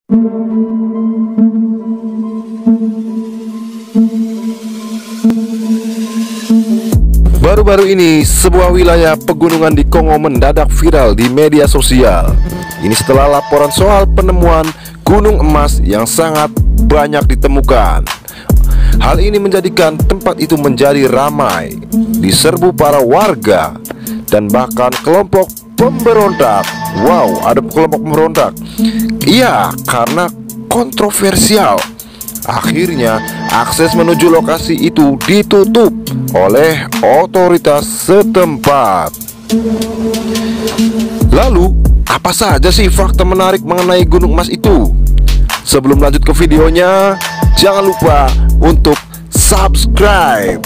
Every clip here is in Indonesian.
Baru-baru ini, sebuah wilayah pegunungan di Kongo mendadak viral di media sosial. Ini setelah laporan soal penemuan gunung emas yang sangat banyak ditemukan. Hal ini menjadikan tempat itu menjadi ramai, diserbu para warga dan bahkan kelompok pemberontak. Wow, ada kelompok pemberontak. Iya, karena kontroversial. Akhirnya akses menuju lokasi itu ditutup oleh otoritas setempat. Lalu, apa saja sih fakta menarik mengenai gunung emas itu? Sebelum lanjut ke videonya, jangan lupa untuk subscribe.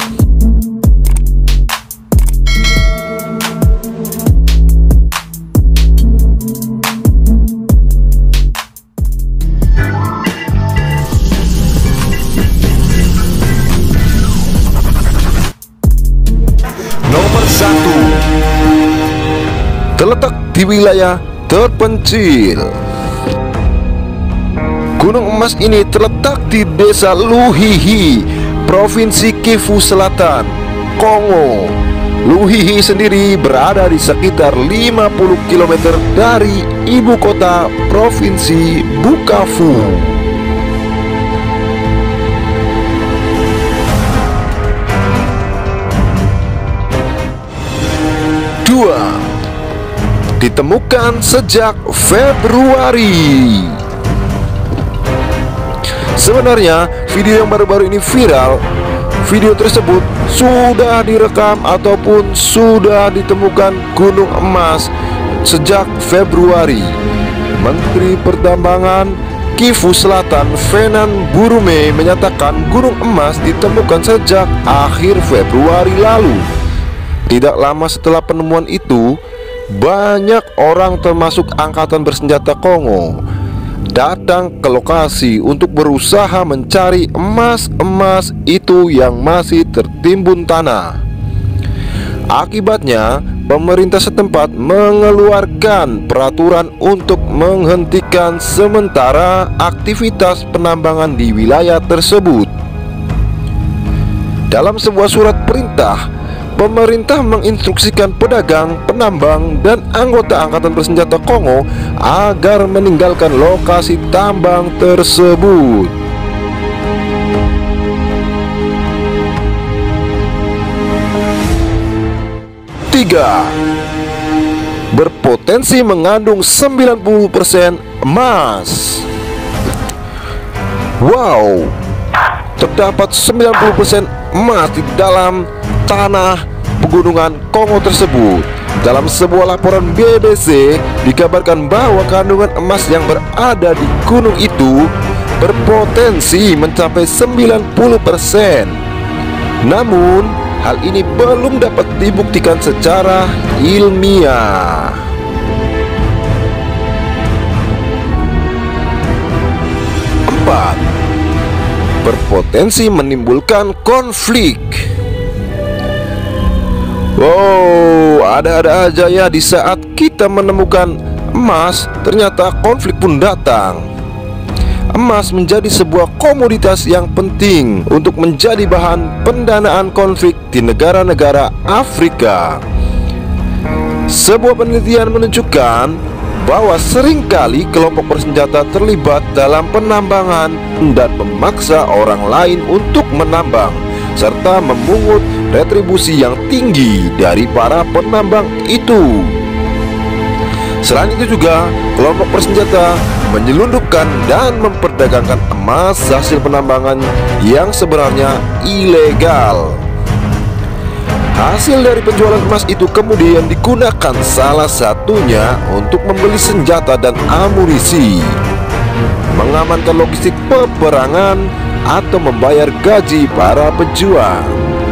Nomor 1, terletak di wilayah terpencil. Gunung emas ini terletak di desa Luhihi, Provinsi Kivu Selatan, Kongo. Luhihi sendiri berada di sekitar 50 km dari ibu kota Provinsi Bukavu. Ditemukan sejak Februari. Sebenarnya video yang baru-baru ini viral. Video tersebut sudah direkam ataupun sudah ditemukan gunung emas sejak Februari. Menteri Pertambangan Kivu Selatan Venan Burume menyatakan gunung emas ditemukan sejak akhir Februari lalu. Tidak lama setelah penemuan itu, banyak orang termasuk angkatan bersenjata Kongo datang ke lokasi untuk berusaha mencari emas-emas itu yang masih tertimbun tanah. Akibatnya, pemerintah setempat mengeluarkan peraturan untuk menghentikan sementara aktivitas penambangan di wilayah tersebut. Dalam sebuah surat perintah, pemerintah menginstruksikan pedagang, penambang, dan anggota angkatan bersenjata Kongo agar meninggalkan lokasi tambang tersebut. Tiga, berpotensi mengandung 90% emas. Wow, terdapat 90% emas di dalam tanah pegunungan Kongo tersebut. Dalam sebuah laporan BBC dikabarkan bahwa kandungan emas yang berada di gunung itu berpotensi mencapai 90%. Namun, hal ini belum dapat dibuktikan secara ilmiah. 4, berpotensi menimbulkan konflik. Wow, ada-ada aja ya, di saat kita menemukan emas, ternyata konflik pun datang. Emas menjadi sebuah komoditas yang penting untuk menjadi bahan pendanaan konflik di negara-negara Afrika. Sebuah penelitian menunjukkan bahwa seringkali kelompok bersenjata terlibat dalam penambangan dan memaksa orang lain untuk menambang, serta memungut retribusi yang tinggi dari para penambang itu. Selain itu juga, kelompok bersenjata menyelundupkan dan memperdagangkan emas hasil penambangan yang sebenarnya ilegal. Hasil dari penjualan emas itu kemudian digunakan salah satunya untuk membeli senjata dan amunisi, mengamankan logistik peperangan, atau membayar gaji para pejuang.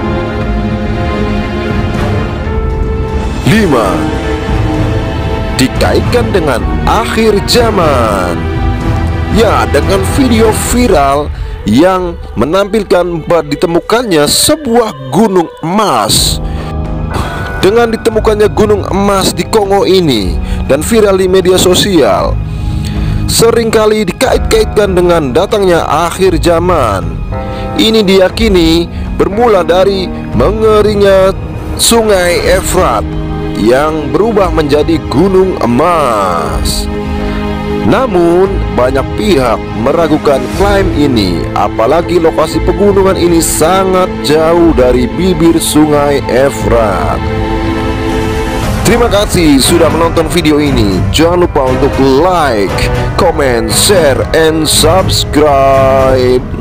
5, dikaitkan dengan akhir zaman. Ya, dengan video viral yang menampilkan ditemukannya sebuah gunung emas. Dengan ditemukannya gunung emas di Kongo ini dan viral di media sosial, seringkali dikait-kaitkan dengan datangnya akhir zaman. Ini diyakini bermula dari mengeringnya Sungai Efrat yang berubah menjadi gunung emas. Namun, banyak pihak meragukan klaim ini, apalagi lokasi pegunungan ini sangat jauh dari bibir Sungai Efrat. Terima kasih sudah menonton video ini. Jangan lupa untuk like, comment, share, and subscribe.